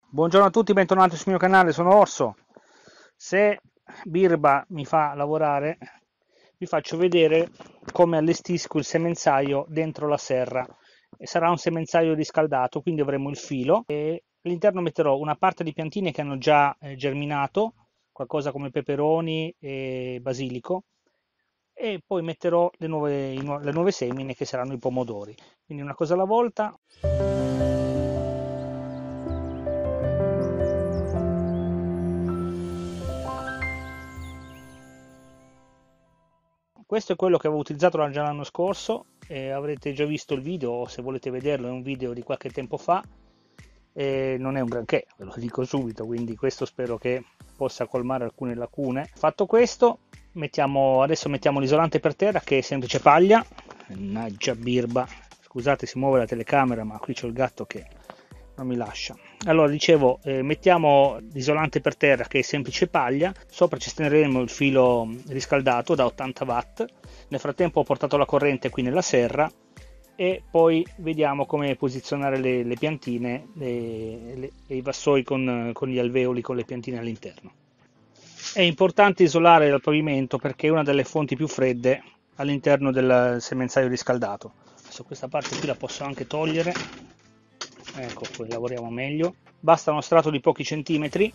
Buongiorno a tutti, bentornati sul mio canale, sono Orso. Se Birba mi fa lavorare, vi faccio vedere come allestisco il semenzaio dentro la serra. Sarà un semenzaio riscaldato, quindi avremo il filo e all'interno metterò una parte di piantine che hanno già germinato, qualcosa come peperoni e basilico, e poi metterò le nuove semine che saranno i pomodori. Quindi una cosa alla volta. Questo è quello che avevo utilizzato già l'anno scorso, avrete già visto il video, o se volete vederlo è un video di qualche tempo fa, non è un granché, ve lo dico subito, quindi questo spero che possa colmare alcune lacune. Fatto questo, adesso mettiamo l'isolante per terra che è semplice paglia. Mannaggia Birba, scusate si muove la telecamera ma qui c'è il gatto che non mi lascia. Allora dicevo, mettiamo l'isolante per terra che è semplice paglia, sopra ci stenderemo il filo riscaldato da 80 watt. Nel frattempo ho portato la corrente qui nella serra e poi vediamo come posizionare le piantine e i vassoi con gli alveoli con le piantine all'interno. È importante isolare il pavimento perché è una delle fonti più fredde all'interno del semenzaio riscaldato. Adesso questa parte qui la posso anche togliere. Ecco, poi lavoriamo meglio. Basta uno strato di pochi centimetri.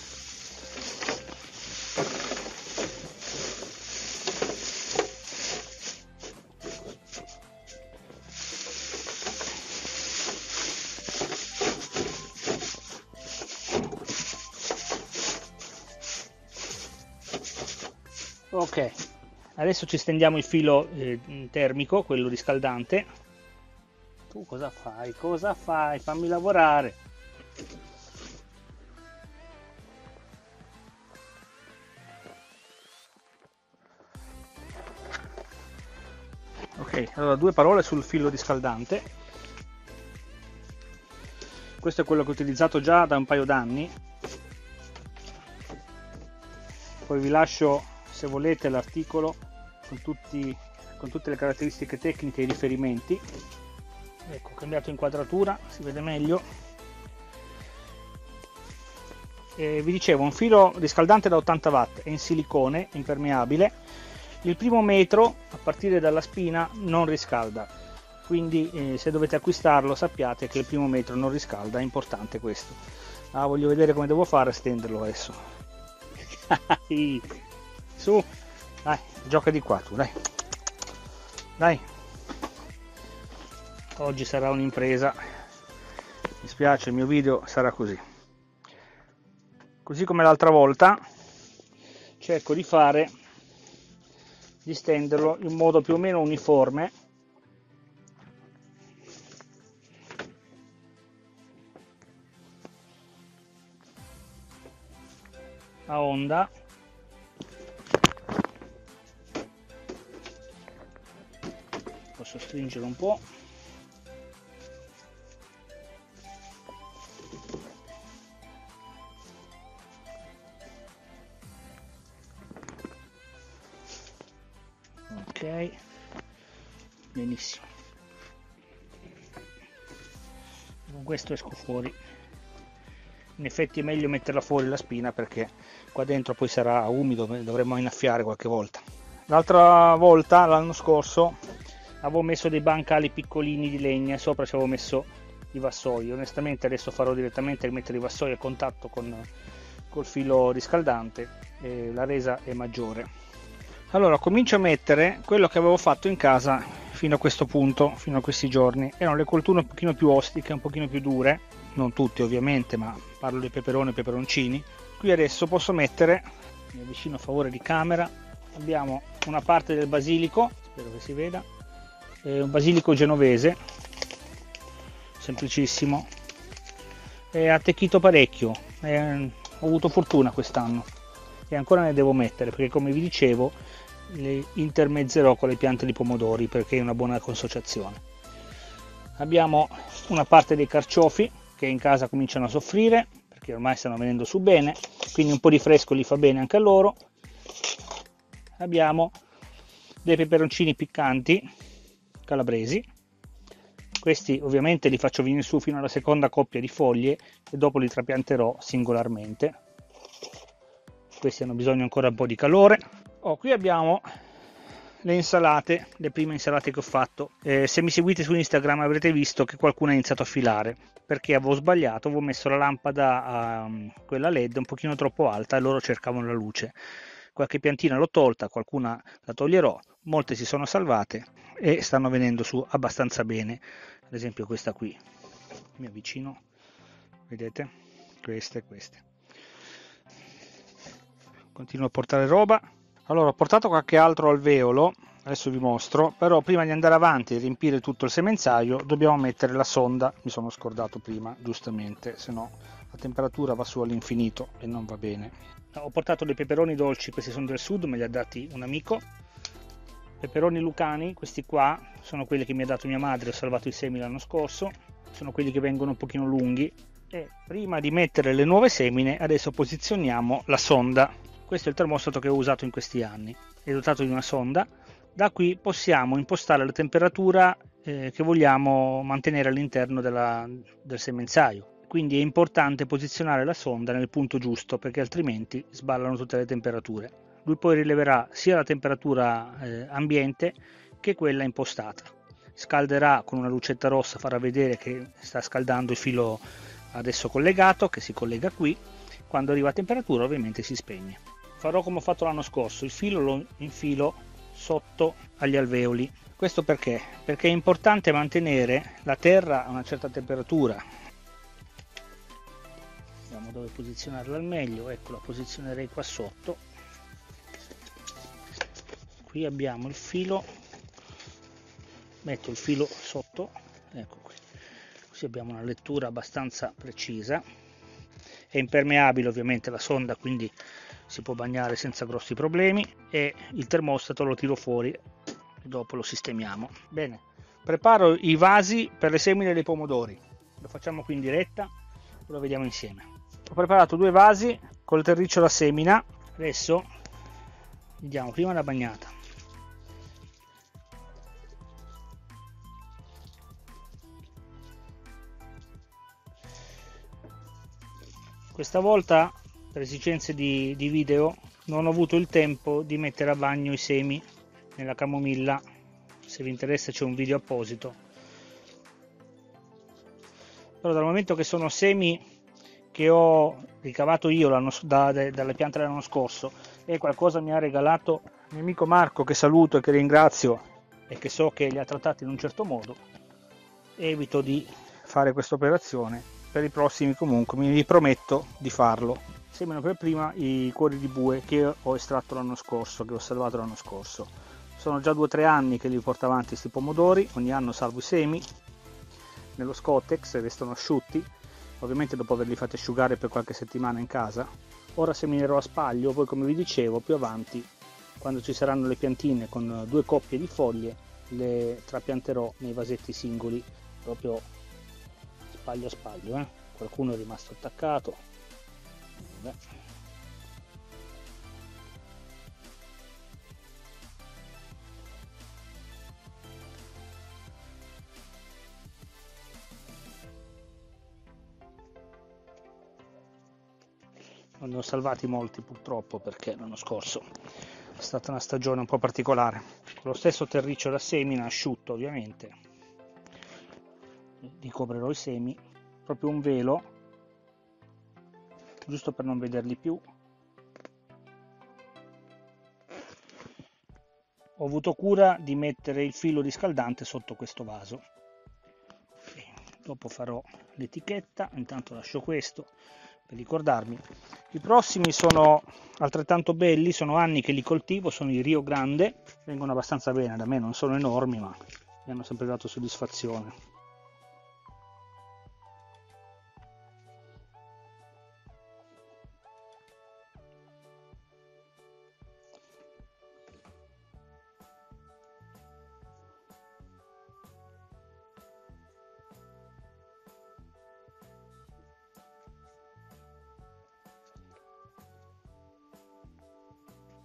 Ok, adesso ci stendiamo il filo termico, quello riscaldante. Tu cosa fai? Cosa fai? Fammi lavorare. Ok, allora due parole sul filo riscaldante. Questo è quello che ho utilizzato già da un paio d'anni. Poi vi lascio, se volete, l'articolo con tutte le caratteristiche tecniche e i riferimenti. Ecco, ho cambiato inquadratura, si vede meglio. Vi dicevo, un filo riscaldante da 80 watt è in silicone impermeabile. Il primo metro a partire dalla spina non riscalda, quindi se dovete acquistarlo sappiate che il primo metro non riscalda, è importante questo. Voglio vedere come devo fare a stenderlo adesso. Su, dai, gioca di qua tu, dai. Dai. Oggi sarà un'impresa. Mi spiace, il mio video sarà così. Così come l'altra volta cerco di stenderlo in modo più o meno uniforme. A onda. Posso stringere un po'. Ok, benissimo. Con questo esco fuori. In effetti è meglio metterla fuori la spina perché qua dentro poi sarà umido, dovremmo innaffiare qualche volta. L'altra volta, l'anno scorso, avevo messo dei bancali piccolini di legna e sopra ci avevo messo i vassoi. Onestamente adesso farò direttamente mettere i vassoi a contatto col filo riscaldante e la resa è maggiore. Allora comincio a mettere quello che avevo fatto in casa fino a questo punto, fino a questi giorni. Erano le colture un pochino più ostiche, un pochino più dure, non tutte ovviamente, ma parlo di peperoni e peperoncini. Qui adesso posso mettere, mi avvicino a favore di camera, abbiamo una parte del basilico, spero che si veda, un basilico genovese, semplicissimo, è attecchito parecchio, ho avuto fortuna quest'anno e ancora ne devo mettere perché, come vi dicevo, le intermezzerò con le piante di pomodori perché è una buona consociazione. Abbiamo una parte dei carciofi che in casa cominciano a soffrire perché ormai stanno venendo su bene, quindi un po' di fresco li fa bene anche a loro. Abbiamo dei peperoncini piccanti calabresi, Questi ovviamente li faccio venire su fino alla seconda coppia di foglie e dopo li trapianterò singolarmente. Questi hanno bisogno ancora un po' di calore. Qui abbiamo le insalate, le prime insalate che ho fatto. Se mi seguite su Instagram avrete visto che qualcuno ha iniziato a filare, perché avevo sbagliato, avevo messo la lampada, quella LED, un pochino troppo alta e loro cercavano la luce. Qualche piantina l'ho tolta, qualcuna la toglierò, molte si sono salvate e stanno venendo su abbastanza bene. Ad esempio questa qui, mi avvicino, vedete? Queste. Continuo a portare roba. Allora, ho portato qualche altro alveolo, adesso vi mostro, però prima di andare avanti e riempire tutto il semenzaio dobbiamo mettere la sonda, mi sono scordato prima, giustamente, se no la temperatura va su all'infinito e non va bene. Ho portato dei peperoni dolci, questi sono del sud, me li ha dati un amico. Peperoni lucani, questi qua sono quelli che mi ha dato mia madre, ho salvato i semi l'anno scorso, sono quelli che vengono un pochino lunghi. E prima di mettere le nuove semine, adesso posizioniamo la sonda. Questo è il termostato che ho usato in questi anni, è dotato di una sonda. Da qui possiamo impostare la temperatura che vogliamo mantenere all'interno del semenzaio. Quindi è importante posizionare la sonda nel punto giusto, perché altrimenti sballano tutte le temperature. Lui poi rileverà sia la temperatura ambiente che quella impostata. Scalderà con una lucetta rossa, farà vedere che sta scaldando il filo adesso collegato, che si collega qui. Quando arriva a temperatura ovviamente si spegne. Farò come ho fatto l'anno scorso, il filo lo infilo sotto agli alveoli. Questo perché? Perché è importante mantenere la terra a una certa temperatura. Vediamo dove posizionarla al meglio, ecco, la posizionerei qua sotto. Qui abbiamo il filo, metto il filo sotto, ecco qui, così abbiamo una lettura abbastanza precisa. È impermeabile ovviamente la sonda, quindi si può bagnare senza grossi problemi, e il termostato lo tiro fuori e dopo lo sistemiamo. Bene, preparo i vasi per le semine dei pomodori, lo facciamo qui in diretta, lo vediamo insieme. Ho preparato 2 vasi col terriccio da semina, adesso gli diamo prima la bagnata. Questa volta, per esigenze di video, non ho avuto il tempo di mettere a bagno i semi nella camomilla. Se vi interessa c'è un video apposito. Però dal momento che sono semi che ho ricavato io dalle piante dell'anno scorso e qualcosa mi ha regalato il mio amico Marco, che saluto e che ringrazio e che so che li ha trattati in un certo modo, evito di fare questa operazione. Per i prossimi comunque mi riprometto di farlo. Semino per prima i cuori di bue che ho estratto l'anno scorso, che ho salvato l'anno scorso. Sono già 2 o 3 anni che li porto avanti questi pomodori, ogni anno salvo i semi nello Scottex, restano asciutti, ovviamente dopo averli fatti asciugare per qualche settimana in casa. Ora seminerò a spaglio, poi come vi dicevo più avanti, quando ci saranno le piantine con 2 coppie di foglie, le trapianterò nei vasetti singoli, proprio spaglio a spaglio. Qualcuno è rimasto attaccato. Vabbè. Non ne ho salvati molti purtroppo, perché l'anno scorso è stata una stagione un po' particolare. Lo stesso terriccio da semina, asciutto ovviamente, ricoprirò i semi, proprio un velo, giusto per non vederli più. Ho avuto cura di mettere il filo riscaldante sotto questo vaso. Dopo farò l'etichetta, intanto lascio questo per ricordarmi. I prossimi sono altrettanto belli, sono anni che li coltivo, sono i Rio Grande, vengono abbastanza bene da me, non sono enormi ma mi hanno sempre dato soddisfazione.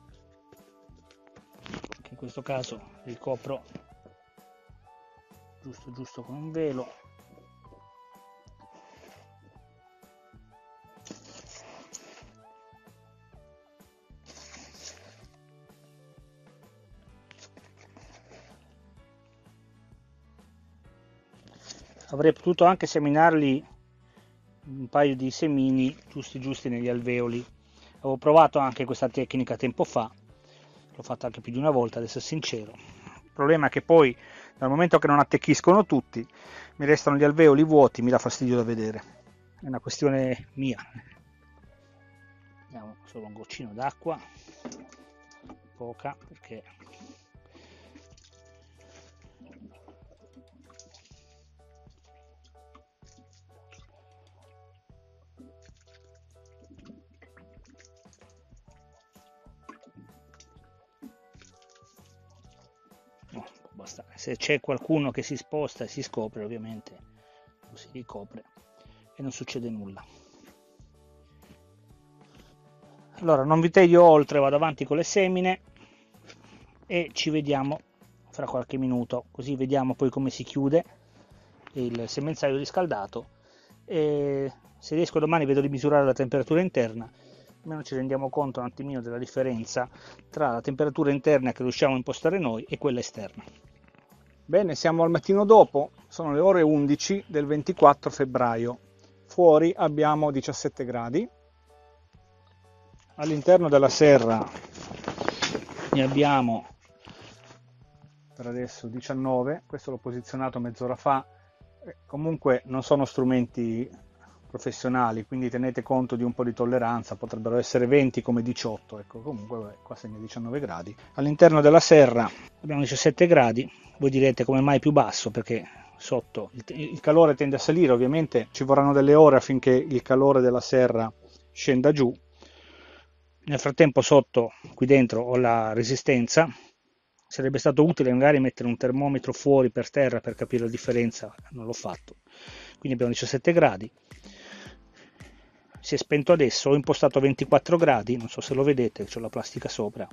In questo caso ricopro giusto con un velo. Avrei potuto anche seminarli un paio di semini giusti negli alveoli. Avevo provato anche questa tecnica tempo fa, l'ho fatta anche più di una volta, ad essere sincero. Il problema è che poi dal momento che non attecchiscono tutti mi restano gli alveoli vuoti, mi dà fastidio da vedere, è una questione mia. Diamo solo un goccino d'acqua, poca, perché se c'è qualcuno che si sposta e si scopre, ovviamente lo si ricopre e non succede nulla. Allora non vi tedio oltre, vado avanti con le semine e ci vediamo fra qualche minuto, così vediamo poi come si chiude il semenzaio riscaldato e se riesco domani vedo di misurare la temperatura interna, almeno ci rendiamo conto un attimino della differenza tra la temperatura interna che riusciamo a impostare noi e quella esterna. Bene, siamo al mattino dopo, sono le ore 11 del 24 febbraio, fuori abbiamo 17 gradi, all'interno della serra ne abbiamo per adesso 19, questo l'ho posizionato mezz'ora fa, comunque non sono strumenti professionali, quindi tenete conto di un po' di tolleranza, potrebbero essere 20 come 18, ecco, comunque qua segna 19 gradi. All'interno della serra abbiamo 17 gradi, voi direte come mai più basso, perché sotto il calore tende a salire, ovviamente ci vorranno delle ore affinché il calore della serra scenda giù. Nel frattempo sotto, qui dentro, ho la resistenza, sarebbe stato utile magari mettere un termometro fuori per terra per capire la differenza, non l'ho fatto. Quindi abbiamo 17 gradi. Si è spento adesso, ho impostato 24 gradi, non so se lo vedete, c'ho la plastica sopra,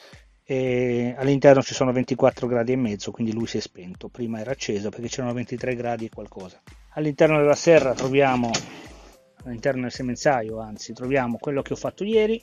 e all'interno ci sono 24 gradi e mezzo, quindi lui si è spento, prima era acceso perché c'erano 23 gradi e qualcosa. All'interno della serra troviamo, all'interno del semenzaio anzi, troviamo quello che ho fatto ieri,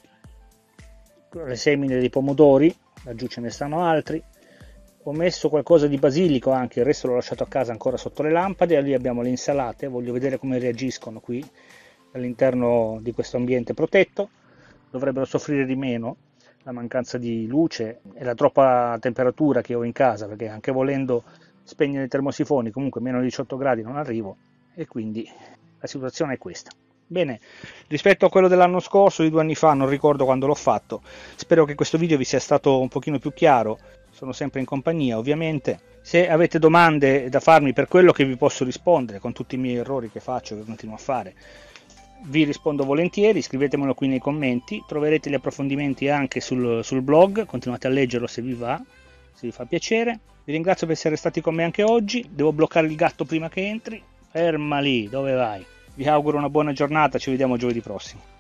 le semine dei pomodori, laggiù ce ne stanno altri, ho messo qualcosa di basilico anche, il resto l'ho lasciato a casa ancora sotto le lampade, e lì abbiamo le insalate, voglio vedere come reagiscono qui all'interno di questo ambiente protetto, dovrebbero soffrire di meno la mancanza di luce e la troppa temperatura che ho in casa, perché anche volendo spegnere i termosifoni comunque meno di 18 gradi non arrivo, e quindi la situazione è questa. Bene, rispetto a quello dell'anno scorso, di 2 anni fa, non ricordo quando l'ho fatto, spero che questo video vi sia stato un pochino più chiaro, sono sempre in compagnia ovviamente. Se avete domande da farmi, per quello che vi posso rispondere, con tutti i miei errori che faccio e che continuo a fare, vi rispondo volentieri, scrivetemelo qui nei commenti, troverete gli approfondimenti anche sul blog, continuate a leggerlo se vi va, se vi fa piacere. Vi ringrazio per essere stati con me anche oggi, devo bloccare il gatto prima che entri, ferma lì, dove vai? Vi auguro una buona giornata, ci vediamo giovedì prossimo.